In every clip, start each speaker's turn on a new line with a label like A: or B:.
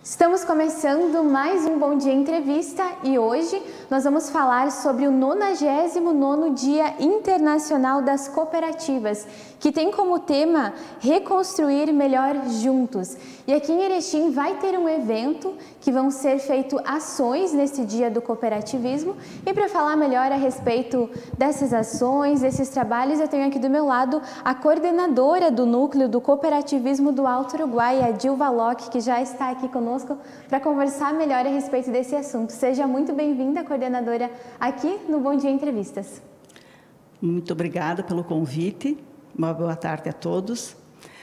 A: Estamos começando mais um Bom Dia Entrevista e hoje nós vamos falar sobre o 99º Dia Internacional das Cooperativas, que tem como tema Reconstruir Melhor Juntos. E aqui em Erechim vai ter um evento que vão ser feitas ações nesse dia do cooperativismo. E para falar melhor a respeito dessas ações, desses trabalhos, eu tenho aqui do meu lado a coordenadora do Núcleo do Cooperativismo do Alto Uruguai, a Dilva Locke, que já está aqui conosco para conversar melhor a respeito desse assunto. Seja muito bem-vinda, coordenadora, aqui no Bom Dia Entrevistas.
B: Muito obrigada pelo convite. Uma boa tarde a todos.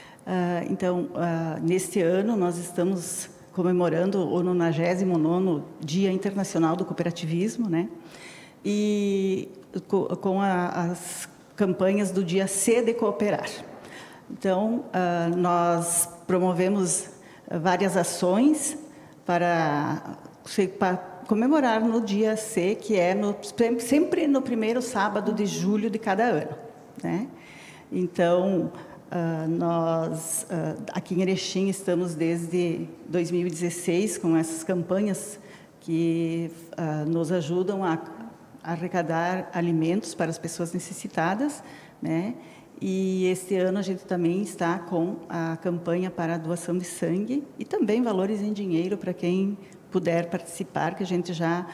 B: Neste ano nós estamos comemorando o 99º Dia Internacional do Cooperativismo, né? E com as campanhas do Dia C de Cooperar. Então, nós promovemos várias ações para comemorar no dia C, que é sempre no primeiro sábado de julho de cada ano, né? Então, nós aqui em Erechim estamos desde 2016 com essas campanhas que nos ajudam a arrecadar alimentos para as pessoas necessitadas, né? E este ano a gente também está com a campanha para a doação de sangue e também valores em dinheiro para quem puder participar, que a gente já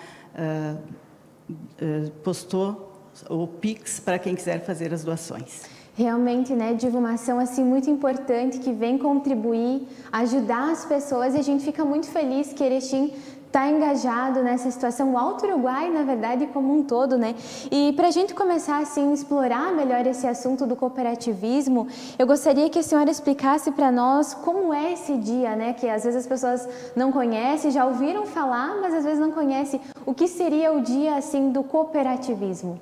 B: postou o Pix para quem quiser fazer as doações.
A: Realmente, né, Diva, uma ação assim muito importante que vem contribuir, ajudar as pessoas, e a gente fica muito feliz que Erechim está engajado nessa situação, o Alto Uruguai, na verdade, como um todo, né? E para a gente começar, assim, a explorar melhor esse assunto do cooperativismo, eu gostaria que a senhora explicasse para nós como é esse dia, né? Que às vezes as pessoas não conhecem, já ouviram falar, mas às vezes não conhecem. O que seria o dia, assim, do cooperativismo?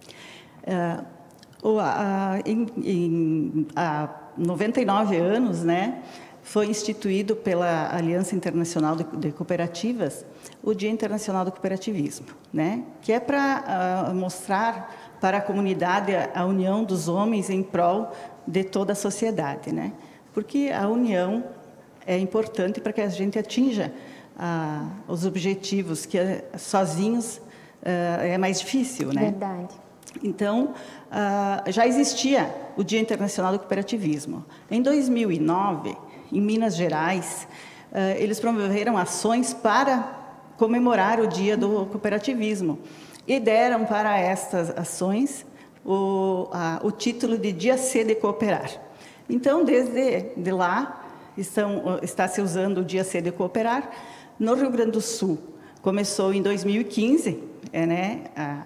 B: Há 99 anos, né? Foi instituído pela Aliança Internacional de Cooperativas o Dia Internacional do Cooperativismo, né? Que é para mostrar para a comunidade a união dos homens em prol de toda a sociedade, né? Porque a união é importante para que a gente atinja os objetivos que sozinhos é mais difícil, né?
A: Verdade.
B: Então, já existia o Dia Internacional do Cooperativismo. Em 2009, em Minas Gerais, eles promoveram ações para comemorar o Dia do Cooperativismo e deram para estas ações o título de Dia C de Cooperar. Então, desde lá, está se usando o Dia C de Cooperar. No Rio Grande do Sul, começou em 2015, né,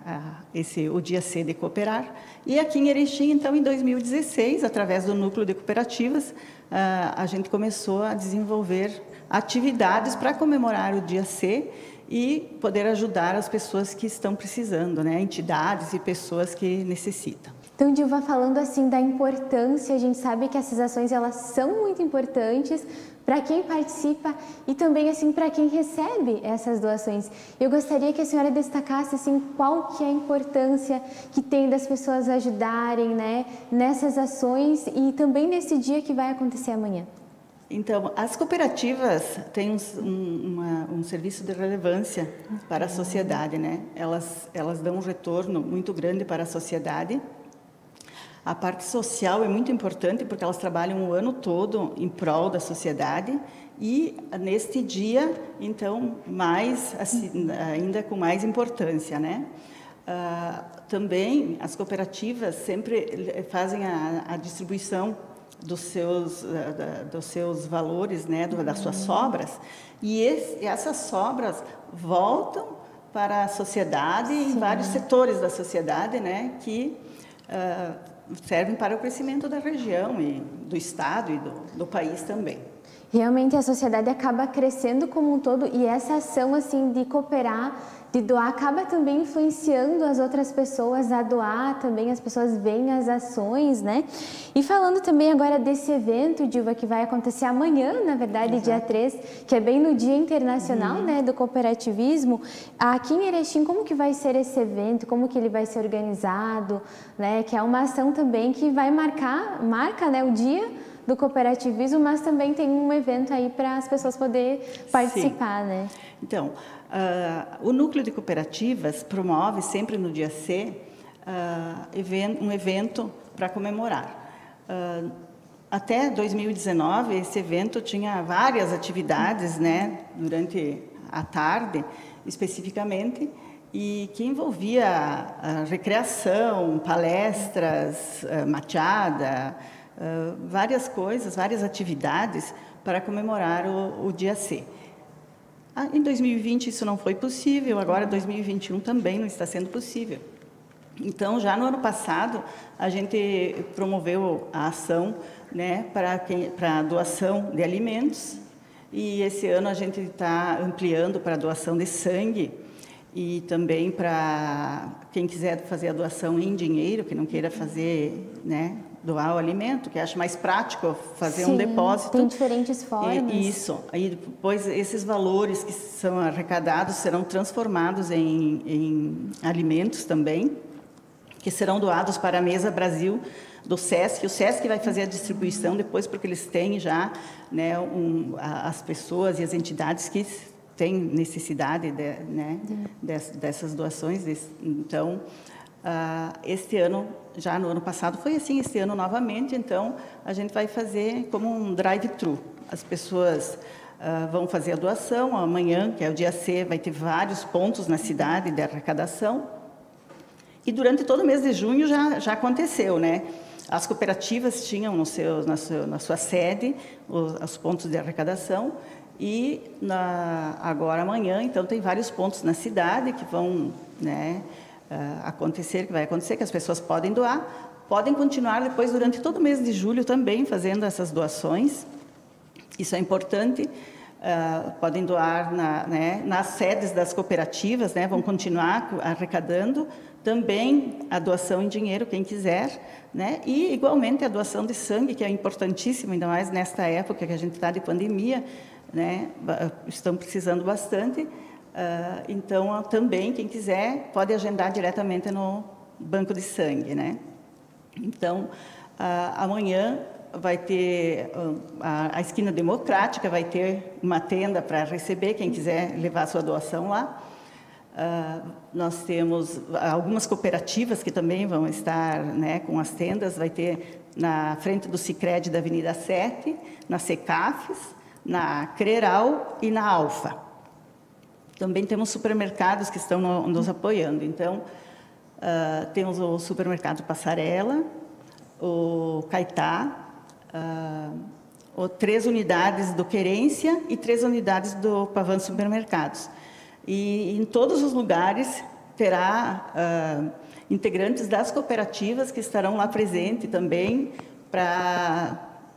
B: o Dia C de Cooperar. E aqui em Erechim, então, em 2016, através do Núcleo de Cooperativas, a gente começou a desenvolver atividades para comemorar o Dia C e poder ajudar as pessoas que estão precisando, né, entidades e pessoas que necessitam.
A: Então, Dilva, falando assim da importância, a gente sabe que essas ações elas são muito importantes para quem participa e também assim para quem recebe essas doações. Eu gostaria que a senhora destacasse assim qual que é a importância que tem das pessoas ajudarem, né, nessas ações e também nesse dia que vai acontecer amanhã.
B: Então, as cooperativas têm um serviço de relevância para a sociedade, né? Elas dão um retorno muito grande para a sociedade. A parte social é muito importante porque elas trabalham o ano todo em prol da sociedade e neste dia, então, ainda com mais importância, né? Também as cooperativas sempre fazem a distribuição dos seus valores, né? Das suas sobras, e essas sobras voltam para a sociedade, em vários setores da sociedade, né? Que servem para o crescimento da região e do estado e do país também.
A: Realmente a sociedade acaba crescendo como um todo e essa ação assim de cooperar, de doar, acaba também influenciando as outras pessoas a doar, também as pessoas veem as ações, né? E falando também agora desse evento, Dilva, que vai acontecer amanhã, na verdade, exato, dia 3, que é bem no Dia Internacional, né, do Cooperativismo. Aqui em Erechim, como que vai ser esse evento? Como que ele vai ser organizado? Né? Que é uma ação também que vai marca, né, o dia do cooperativismo, mas também tem um evento aí para as pessoas poderem participar,
B: Sim.
A: né?
B: Então, o Núcleo de Cooperativas promove sempre no dia C um evento para comemorar. Até 2019, esse evento tinha várias atividades, né, durante a tarde, especificamente, e que envolvia a recreação, palestras, machada, várias coisas, várias atividades para comemorar o dia C. Em 2020 isso não foi possível, agora 2021 também não está sendo possível. Então, já no ano passado, a gente promoveu a ação, né, para a doação de alimentos, e esse ano a gente está ampliando para a doação de sangue e também para quem quiser fazer a doação em dinheiro, que não queira fazer, né, doar o alimento, que acha mais prático fazer um depósito.
A: Tem diferentes formas.
B: Isso. Aí depois esses valores que são arrecadados serão transformados em alimentos também, que serão doados para a Mesa Brasil do SESC. O SESC vai fazer a distribuição depois, porque eles têm já, né, as pessoas e as entidades que têm necessidade dessas doações. Então, este ano, já no ano passado foi assim, este ano novamente, então a gente vai fazer como um drive-thru. As pessoas vão fazer a doação, amanhã, que é o dia C, vai ter vários pontos na cidade de arrecadação. E durante todo o mês de junho já aconteceu, né? As cooperativas tinham na sua sede os pontos de arrecadação e agora amanhã, então, tem vários pontos na cidade que vão, né, que vai acontecer, que as pessoas podem doar, podem continuar depois durante todo o mês de julho também fazendo essas doações. Isso é importante. Podem doar nas sedes das cooperativas, né, vão continuar arrecadando também a doação em dinheiro, quem quiser, né, e igualmente a doação de sangue, que é importantíssimo, ainda mais nesta época que a gente está de pandemia, né, estão precisando bastante. Então, também, quem quiser, pode agendar diretamente no banco de sangue, né. Então, amanhã vai ter a Esquina Democrática, vai ter uma tenda para receber quem quiser levar a sua doação lá. Nós temos algumas cooperativas que também vão estar, né, com as tendas, vai ter na frente do Sicredi da Avenida 7, na Secafes, na Creral e na Alfa. Também temos supermercados que estão nos apoiando. Então, temos o supermercado Passarela, o Caetá, 3 unidades do Querência e 3 unidades do Pavan Supermercados. E em todos os lugares terá integrantes das cooperativas que estarão lá presentes também para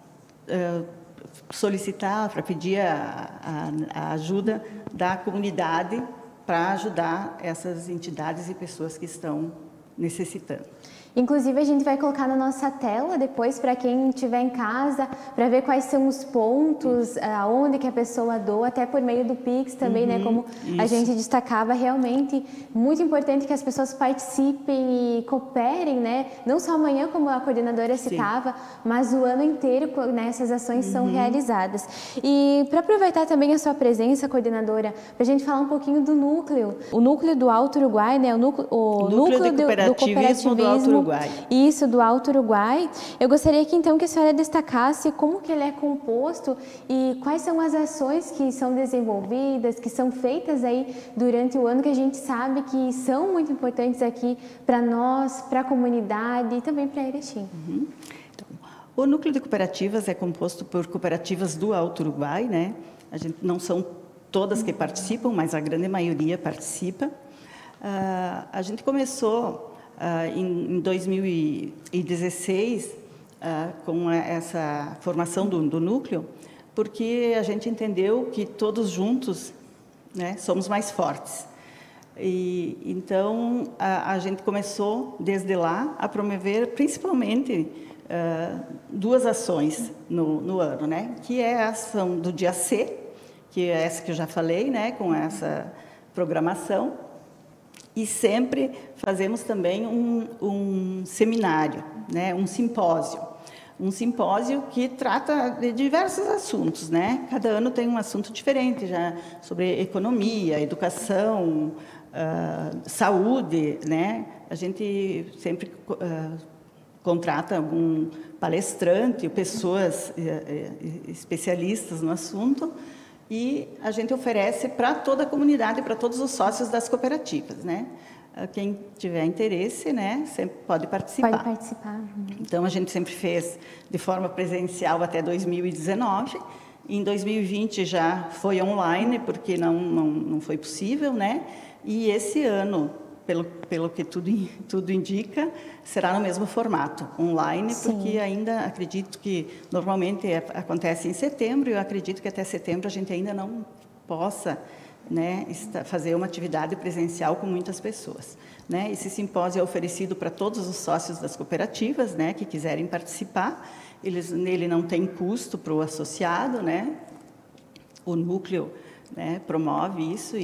B: solicitar, para pedir a ajuda da comunidade para ajudar essas entidades e pessoas que estão necessitando.
A: Inclusive, a gente vai colocar na nossa tela depois, para quem estiver em casa, para ver quais são os pontos, aonde que a pessoa doa, até por meio do Pix também, né? Como a gente destacava, realmente muito importante que as pessoas participem e cooperem, né? Não só amanhã, como a coordenadora citava, mas o ano inteiro, né, essas ações são realizadas. E para aproveitar também a sua presença, coordenadora, para a gente falar um pouquinho do núcleo, o núcleo do Alto Uruguai, né? O núcleo do cooperativismo
B: do Alto Uruguai.
A: Isso, do Alto Uruguai. Eu gostaria que então que a senhora destacasse como que ele é composto e quais são as ações que são desenvolvidas, que são feitas aí durante o ano, que a gente sabe que são muito importantes aqui para nós, para a comunidade e também para Erechim.
B: Então, o núcleo de cooperativas é composto por cooperativas do Alto Uruguai, né? Não são todas que participam, mas a grande maioria participa. A gente começou em 2016, com essa formação do núcleo, porque a gente entendeu que todos juntos, né, somos mais fortes. E então a gente começou desde lá a promover principalmente 2 ações no ano, né, que é a ação do dia C, que é essa que eu já falei, né, com essa programação. E sempre fazemos também um seminário, né, um simpósio, um simpósio que trata de diversos assuntos, né? Cada ano tem um assunto diferente, já sobre economia, educação, saúde, né? A gente sempre contrata algum palestrante, pessoas especialistas no assunto, e a gente oferece para toda a comunidade, para todos os sócios das cooperativas, né? Quem tiver interesse, né, sempre pode participar.
A: Pode participar.
B: Então, a gente sempre fez de forma presencial até 2019. Em 2020 já foi online, porque não foi possível, né? E esse ano, pelo que tudo indica, será no mesmo formato, online,
A: Sim.
B: Porque ainda acredito que normalmente acontece em setembro, e eu acredito que até setembro a gente ainda não possa, né, fazer uma atividade presencial com muitas pessoas, né? Esse simpósio é oferecido para todos os sócios das cooperativas, né, que quiserem participar. Nele não tem custo para o associado, né? O núcleo, né, promove isso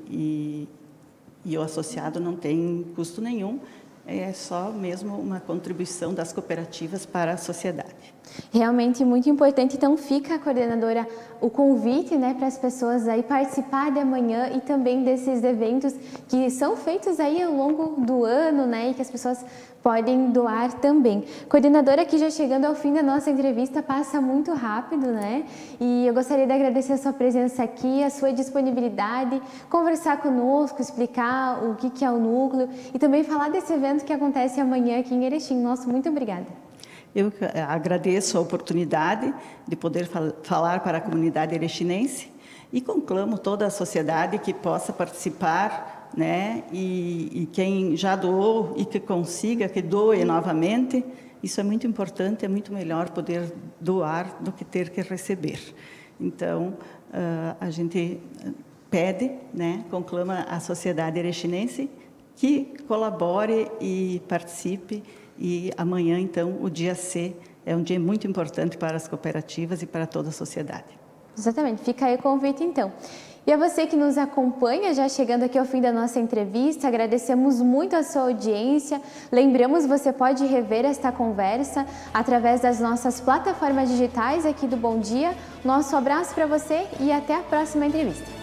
B: e o associado não tem custo nenhum. É só mesmo uma contribuição das cooperativas para a sociedade.
A: Realmente muito importante, então fica, coordenadora, o convite, né, para as pessoas aí participar de amanhã e também desses eventos que são feitos aí ao longo do ano, né, e que as pessoas podem doar também. Coordenadora, aqui já chegando ao fim da nossa entrevista, passa muito rápido, né, e eu gostaria de agradecer a sua presença aqui, a sua disponibilidade, conversar conosco, explicar o que é o núcleo e também falar desse evento que acontece amanhã aqui em Erechim. Nossa, muito obrigada.
B: Eu agradeço a oportunidade de poder falar para a comunidade erechinense e conclamo toda a sociedade que possa participar, né? E quem já doou e que consiga, que doe novamente. Isso é muito importante, é muito melhor poder doar do que ter que receber. Então, a gente pede, né? Conclama a sociedade erechinense que colabore e participe. E amanhã, então, o dia C é um dia muito importante para as cooperativas e para toda a sociedade.
A: Exatamente, fica aí o convite, então. E a você que nos acompanha, já chegando aqui ao fim da nossa entrevista, agradecemos muito a sua audiência. Lembramos, você pode rever esta conversa através das nossas plataformas digitais aqui do Bom Dia. Nosso abraço para você e até a próxima entrevista.